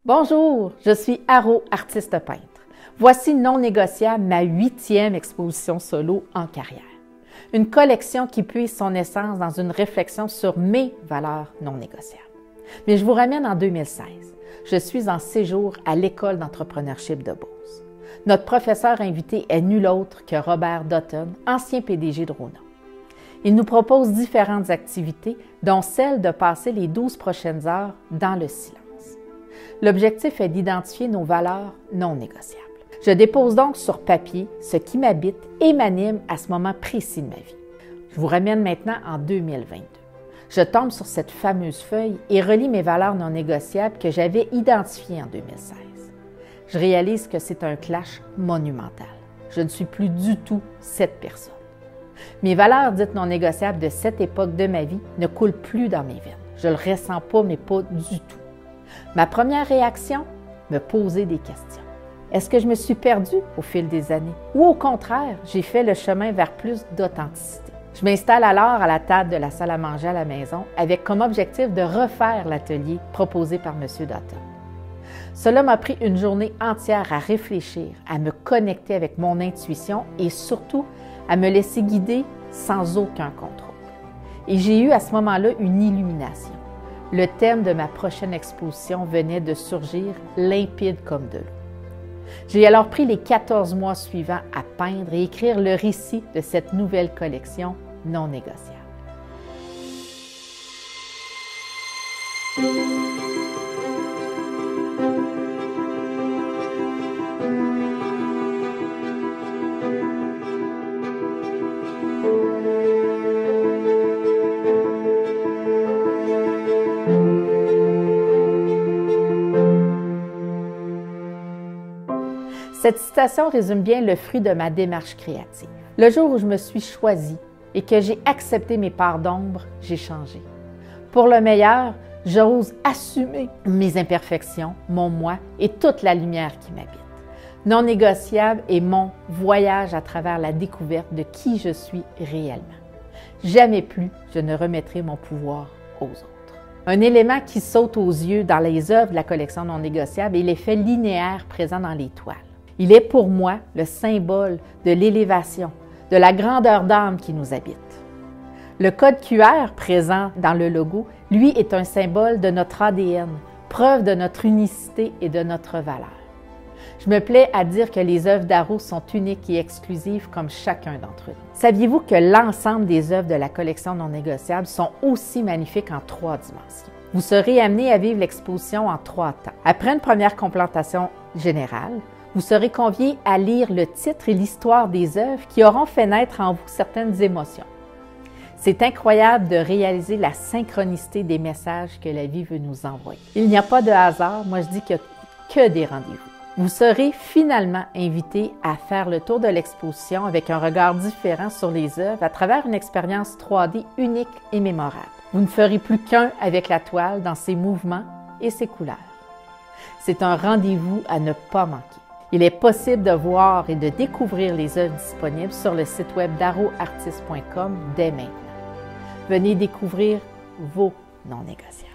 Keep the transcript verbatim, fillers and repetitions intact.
Bonjour, je suis Haro, artiste peintre. Voici Non négociable, ma huitième exposition solo en carrière. Une collection qui puise son essence dans une réflexion sur mes valeurs non négociables. Mais je vous ramène en deux mille seize. Je suis en séjour à l'École d'entrepreneurship de Beauce. Notre professeur invité est nul autre que Robert Dutton, ancien P D G de Rona. Il nous propose différentes activités, dont celle de passer les douze prochaines heures dans le silence. L'objectif est d'identifier nos valeurs non négociables. Je dépose donc sur papier ce qui m'habite et m'anime à ce moment précis de ma vie. Je vous ramène maintenant en deux mille vingt-deux. Je tombe sur cette fameuse feuille et relis mes valeurs non négociables que j'avais identifiées en deux mille seize. Je réalise que c'est un clash monumental. Je ne suis plus du tout cette personne. Mes valeurs dites non négociables de cette époque de ma vie ne coulent plus dans mes veines. Je ne le ressens pas, mais pas du tout. Ma première réaction, me poser des questions. Est-ce que je me suis perdue au fil des années? Ou au contraire, j'ai fait le chemin vers plus d'authenticité? Je m'installe alors à la table de la salle à manger à la maison avec comme objectif de refaire l'atelier proposé par M. Dutton. Cela m'a pris une journée entière à réfléchir, à me connecter avec mon intuition et surtout à me laisser guider sans aucun contrôle. Et j'ai eu à ce moment-là une illumination. Le thème de ma prochaine exposition venait de surgir limpide comme de l'eau. J'ai alors pris les quatorze mois suivants à peindre et écrire le récit de cette nouvelle collection non négociable. Cette citation résume bien le fruit de ma démarche créative. Le jour où je me suis choisie et que j'ai accepté mes parts d'ombre, j'ai changé. Pour le meilleur, j'ose assumer mes imperfections, mon moi et toute la lumière qui m'habite. Non négociable est mon voyage à travers la découverte de qui je suis réellement. Jamais plus je ne remettrai mon pouvoir aux autres. Un élément qui saute aux yeux dans les œuvres de la collection non négociable est l'effet linéaire présent dans les toiles. Il est pour moi le symbole de l'élévation, de la grandeur d'âme qui nous habite. Le code Q R présent dans le logo, lui, est un symbole de notre A D N, preuve de notre unicité et de notre valeur. Je me plais à dire que les œuvres d'Haro sont uniques et exclusives comme chacun d'entre nous. Saviez-vous que l'ensemble des œuvres de la collection non négociable sont aussi magnifiques en trois dimensions? Vous serez amené à vivre l'exposition en trois temps. Après une première complantation générale, vous serez convié à lire le titre et l'histoire des œuvres qui auront fait naître en vous certaines émotions. C'est incroyable de réaliser la synchronicité des messages que la vie veut nous envoyer. Il n'y a pas de hasard, moi je dis qu'il n'y a que des rendez-vous. Vous serez finalement invité à faire le tour de l'exposition avec un regard différent sur les œuvres à travers une expérience trois D unique et mémorable. Vous ne ferez plus qu'un avec la toile dans ses mouvements et ses couleurs. C'est un rendez-vous à ne pas manquer. Il est possible de voir et de découvrir les œuvres disponibles sur le site web d'haro artiste point com dès maintenant. Venez découvrir vos non négociables.